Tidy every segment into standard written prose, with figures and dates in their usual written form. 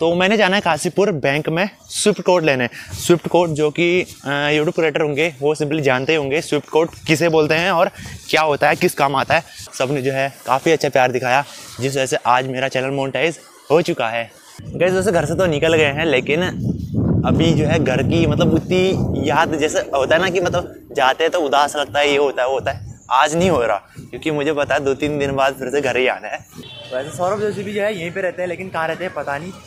तो मैंने जाना है काशीपुर बैंक में स्विफ्ट कोड लेने। स्विफ्ट कोड जो कि यूट्यूब क्रिएटर होंगे वो सिंपली जानते होंगे स्विफ्ट कोड किसे बोलते हैं और क्या होता है, किस काम आता है। सबने जो है काफ़ी अच्छा प्यार दिखाया, जिस वजह से आज मेरा चैनल मोनेटाइज हो चुका है। गाइस वैसे घर से तो निकल गए हैं, लेकिन अभी जो है घर की मतलब उतनी याद जैसे होता है ना कि मतलब जाते हैं तो उदास लगता है, ये होता है वो होता है। आज नहीं हो रहा क्योंकि मुझे पता है 2-3 दिन बाद फिर से घर ही आना है। वैसे सौरभ जोशी भी जो है यहीं पे रहते हैं, लेकिन कहाँ रहते हैं पता नहीं।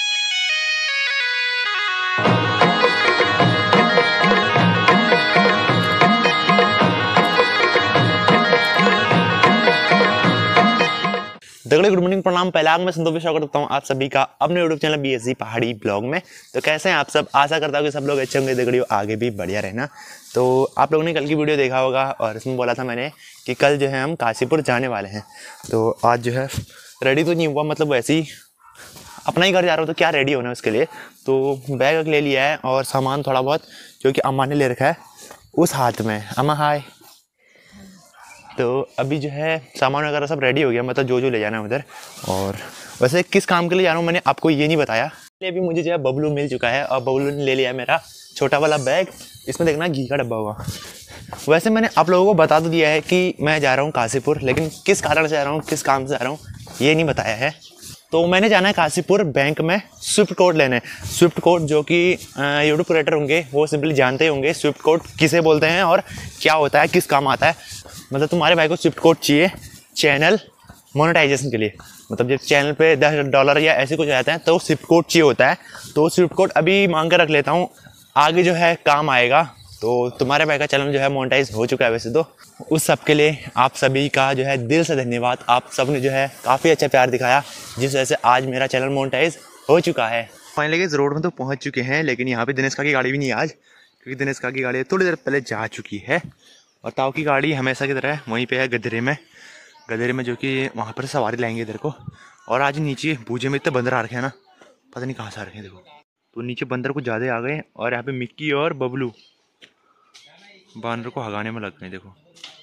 दगड़े गुड मॉर्निंग, प्रणाम। पहले आग में संतोष स्वागत करता हूँ आप सभी का अपने YouTube channel BSG Pahadi blog में। तो कैसे हैं आप सब? आशा करता हूँ कि सब लोग अच्छे होंगे, दगड़ियों आगे भी बढ़िया रहना। तो आप लोगों ने कल की वीडियो देखा होगा और इसमें बोला था मैंने कि कल जो है हम काशीपुर जाने वाले हैं। तो आज जो है रेडी तो नहीं हुआ, मतलब वैसे ही अपना ही घर जा रहा हूँ तो क्या रेडी होना है उसके लिए। तो बैग ले लिया है और सामान थोड़ा बहुत जो कि अम्मा ने ले रखा है उस हाथ में। अम्मा हाय। तो अभी जो है सामान वगैरह सब रेडी हो गया, मतलब जो ले जाना है उधर। और वैसे किस काम के लिए जा रहा हूँ मैंने आपको ये नहीं बताया। अभी मुझे जो है बबलू मिल चुका है और बबलू ने ले लिया है मेरा छोटा वाला बैग। इसमें देखना घी का डब्बा होगा। वैसे मैंने आप लोगों को बता तो दिया है कि मैं जा रहा हूँ काशीपुर, लेकिन किस कारण से जा रहा हूँ, किस काम से जा रहा हूँ ये नहीं बताया है। तो मैंने जाना है काशीपुर बैंक में स्विफ्ट कोड लेने। स्विफ्ट कोड जो कि यूट्यूब क्रिएटर होंगे वो सिंपली जानते होंगे स्विफ्ट कोड किसे बोलते हैं और क्या होता है, किस काम आता है। मतलब तुम्हारे भाई को स्विफ्ट कोड चाहिए चैनल मोनेटाइजेशन के लिए, मतलब जब चैनल पे $10 या ऐसे कुछ आता है तो स्विफ्ट कोड चाहिए होता है। तो स्विफ्ट कोड अभी मांग कर रख लेता हूँ, आगे जो है काम आएगा। तो तुम्हारे भाई का चैनल जो है मोनेटाइज हो चुका है वैसे तो। उस सब के लिए आप सभी का जो है दिल से धन्यवाद। आप सब ने जो है काफ़ी अच्छा प्यार दिखाया, जिस वजह से आज मेरा चैनल मोनेटाइज हो चुका है। फाइनली इस रोड में तो पहुँच चुके हैं, लेकिन यहाँ पे दिनेश का की गाड़ी भी नहीं है आज, क्योंकि दिनेश का की गाड़ी थोड़ी देर पहले जा चुकी है। और ताऊ की गाड़ी हमेशा की तरह वहीं पे है गधेरे में, जो कि वहाँ पर सवारी लाएंगे इधर को। और आज नीचे बूझे में इतने बंदर आ रखे हैं ना, पता नहीं कहाँ से आ रखे हैं। देखो तो नीचे बंदर कुछ ज़्यादा आ गए और यहाँ पे मिक्की और बबलू बानर को हगाने में लग गए। देखो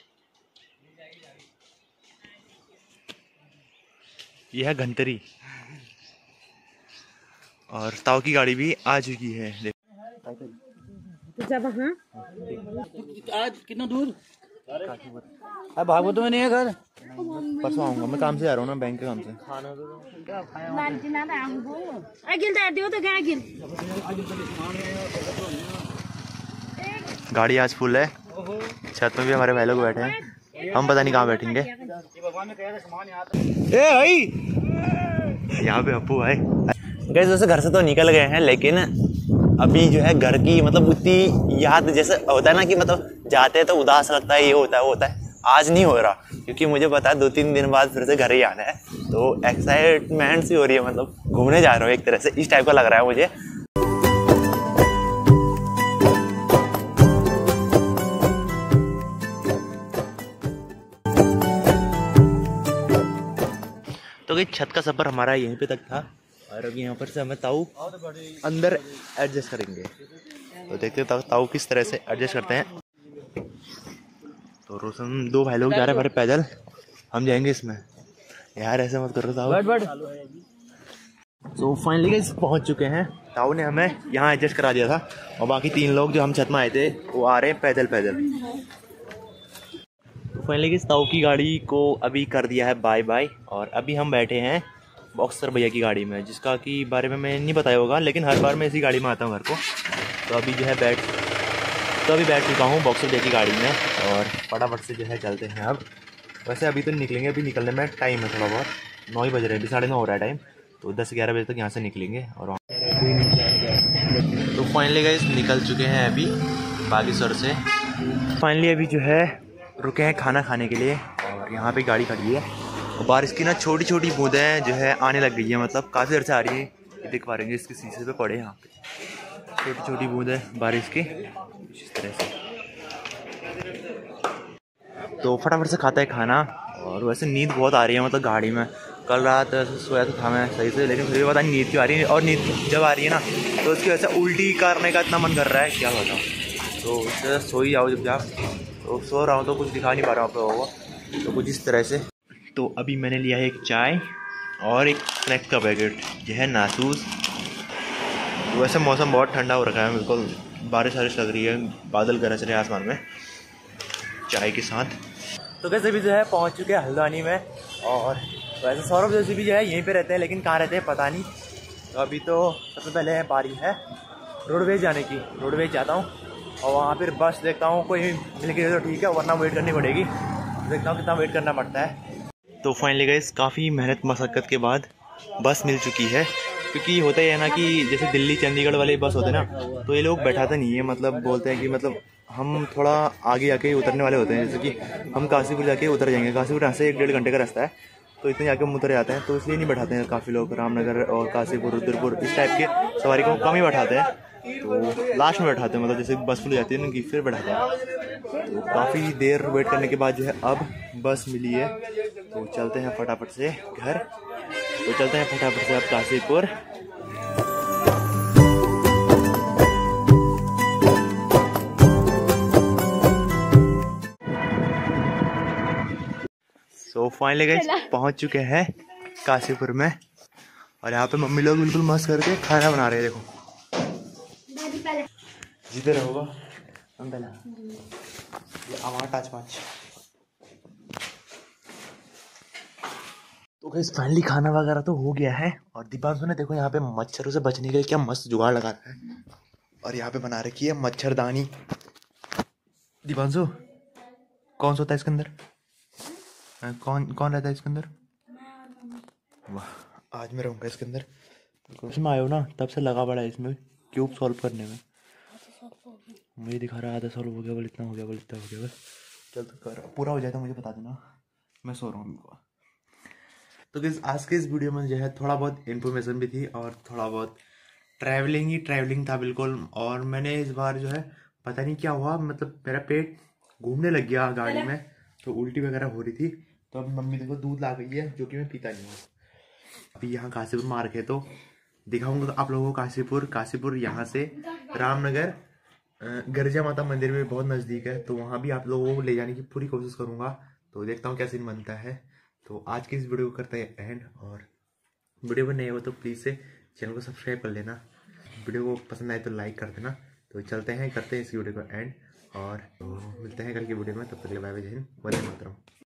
यह है घंटरी और ताऊ की गाड़ी भी आ चुकी है। जब हाँ आज कितना दूर? अब भागवत में नहीं है घर। परसों आऊँगा, मैं काम से जा रहा हूँ ना, बैंक के काम से। गाड़ी आज फुल है, छत में भी हमारे भाई लोग बैठे हैं, हम पता नहीं कहाँ बैठेंगे। यहाँ पे अपू भाई। गाइस वैसे घर से तो निकल गए हैं, लेकिन अभी जो है घर की मतलब उतनी याद जैसे होता है ना कि मतलब जाते हैं तो उदास लगता है, ये होता है वो होता है। आज नहीं हो रहा क्योंकि मुझे पता है 2-3 दिन बाद फिर से घर ही आना है। तो एक्साइटमेंट सी हो रही है, मतलब घूमने जा रहा हूँ एक तरह से, इस टाइप का लग रहा है मुझे। तो कि छत का सफर हमारा यहीं पे तक था और अभी यहाँ पर से हमें ताऊ अंदर एडजस्ट करेंगे। तो देखते हैं ताऊ किस तरह से एडजस्ट करते हैं। तो रोशन 2 भाई लोग जा रहे हैं हमारे पैदल, हम जाएंगे इसमें। यार ऐसे मत करो ताऊ। तो फाइनली गाइस पहुँच चुके हैं। ताऊ ने हमें यहाँ एडजस्ट करा दिया था और बाकी 3 लोग जो हम छत में आए थे वो आ रहे हैं पैदल। तो फाइनली गाइस ताऊ की गाड़ी को अभी कर दिया है बाय बाय और अभी हम बैठे हैं बॉक्सर भैया की गाड़ी में, जिसका कि बारे में मैं नहीं बताया होगा, लेकिन हर बार मैं इसी गाड़ी में आता हूँ घर को। तो अभी जो है बैठ चुका हूँ बॉक्सर भैया की गाड़ी में और फटाफट से जो है चलते हैं अब। वैसे अभी तो निकलेंगे, अभी निकलने में टाइम है थोड़ा बहुत, 9 ही बज रहे हैं, अभी 9:30 हो रहा है टाइम। तो 10-11 बजे तक यहाँ से निकलेंगे और तो फाइनली गाइस निकल चुके हैं अभी बागेश्वर से। फाइनली अभी जो है रुके हैं खाना खाने के लिए और यहाँ पे गाड़ी खड़ी है और बारिश की ना छोटी छोटी बूंदें जो है आने लग गई है, मतलब काफ़ी देर से आ रही है। देख पा रहे हैं इसके शीशे पे पड़े यहाँ पे छोटी छोटी बूंदें बारिश की, इस तरह से। तो फटाफट से खाता है खाना। और वैसे नींद बहुत आ रही है, मतलब गाड़ी में कल रात सोया तो था मैं सही से, लेकिन फिर भी पता नहीं नींद क्यों आ रही है। और नींद जब आ रही है ना तो उसकी वजह से उल्टी करने का इतना मन कर रहा है, क्या बताऊँ। तो उससे सो ही जाओ चुपचाप। तो सो रहा हूँ तो कुछ दिखा नहीं पा रहा हूँ आप लोगों को, तो कुछ इस तरह से। तो अभी मैंने लिया है एक चाय और एक स्नैक का पैकेट, यह है नासूस। वैसे मौसम बहुत ठंडा हो रखा है, बिल्कुल बारिश वारिश लग रही है, बादल गरज रहे हैं आसमान में चाय के साथ। तो कैसे भी जो है पहुंच चुके हैं हल्द्वानी में। और वैसे सौरभ जोशी भी जो है यहीं पे रहते हैं, लेकिन कहाँ रहते हैं पता नहीं। तो अभी तो सबसे पहले बारी है रोडवेज जाने की। रोडवेज जाता हूँ और वहाँ फिर बस देखता हूँ, कोई मिल गई तो ठीक है, वरना वेट करनी पड़ेगी। देखता हूँ कितना वेट करना पड़ता है। तो फाइनली गाइस काफ़ी मेहनत मशक्क़त के बाद बस मिल चुकी है। क्योंकि होता ही है ना कि जैसे दिल्ली चंडीगढ़ वाले बस होते हैं ना, तो ये लोग बैठाते नहीं है, मतलब बोलते हैं कि मतलब हम थोड़ा आगे आके उतरने वाले होते हैं। जैसे कि हम काशीपुर जाके उतर जाएंगे, काशीपुर यहाँ से 1-1.5 घंटे का रास्ता है, तो इतने जाके हम उतर जाते हैं, तो इसलिए नहीं बैठाते हैं काफ़ी लोग। रामनगर और काशीपुर, रुद्रपुर इस टाइप के सवारी को कम ही बैठाते हैं, तो लास्ट में बैठाते हैं, मतलब जैसे बस फुल जाती है उनकी फिर बैठाते हैं। तो काफ़ी देर वेट करने के बाद जो है अब बस मिली है, तो चलते हैं फटाफट से घर। तो चलते हैं फटाफट से अब काशीपुर। सो फाइनली गाइस पहुंच चुके हैं काशीपुर में। और यहाँ पे मम्मी लोग बिल्कुल मस्त करके खाना बना रहे हैं, देखो। जीते रहोगा हम पहला ये आवाज टाच पाँच। तो गाइस फाइनली खाना वगैरह तो हो गया है। और दीपांशु ने देखो यहाँ पे मच्छरों से बचने के लिए क्या मस्त जुगाड़ लगा रखा है। और यहाँ पे बना रखी है मच्छरदानी। दीपांशु कौन सा होता है इसके अंदर? कौन कौन रहता है इसके अंदर? वाह, आज मैं रहूँगा इसके अंदर। इसमें आयो ना तब से लगा पड़ा है इसमें क्यूब सॉल्व करने में। मुझे दिखा रहा है आधा सॉल्व हो गया, बोल इतना हो गया, बोल इतना हो गया, बस चल तो कर, पूरा हो जाए तो मुझे बता देना, मैं सो रहा हूँ। तो गाइस आज के इस वीडियो में जो है थोड़ा बहुत इन्फॉर्मेशन भी थी और थोड़ा बहुत ट्रैवलिंग ही ट्रैवलिंग था बिल्कुल। और मैंने इस बार जो है पता नहीं क्या हुआ, मतलब मेरा पेट घूमने लग गया गाड़ी में, तो उल्टी वगैरह हो रही थी। तो अब मम्मी देखो दूध ला गई है, जो कि मैं पीता नहीं हूँ। अभी यहाँ काशीपुर मार्ग है, तो दिखाऊंगा आप लोगों को काशीपुर यहाँ से रामनगर गर्जा माता मंदिर में बहुत नज़दीक है, तो वहाँ भी आप लोगों को ले जाने की पूरी कोशिश करूँगा। तो देखता हूँ क्या सीन बनता है। तो आज की इस वीडियो को करते हैं एंड। और वीडियो पर नए हो तो प्लीज़ से चैनल को सब्सक्राइब कर लेना, वीडियो को पसंद आए तो लाइक कर देना। तो चलते हैं करते हैं इस वीडियो को एंड। और तो मिलते हैं कल की वीडियो में, तब तक के लिए बाय बाय, जय हिंद, वंदे मातरम।